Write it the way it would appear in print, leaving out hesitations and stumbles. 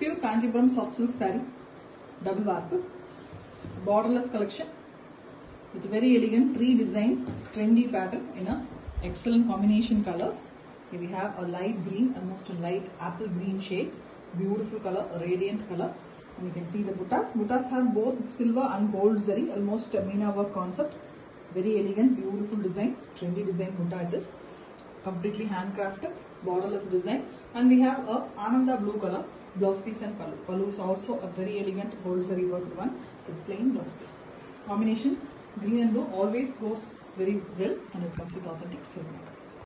Pure Kanchipuram soft silk saree, double warp, borderless collection with very elegant tree design, trendy pattern in a excellent combination colors. Here we have a light green, almost a light apple green shade, beautiful color, a radiant color. And you can see the buttas. Buttas have both silver and gold zari, almost a Meena work concept. Very elegant, beautiful design, trendy design butta it is. Completely handcrafted, borderless design. And we have a Ananda blue color blouse piece and pallu. Pallu is also a very elegant gold zari worked one with plain blouse piece. Combination green and blue always goes very well, and it comes with authentic silk work.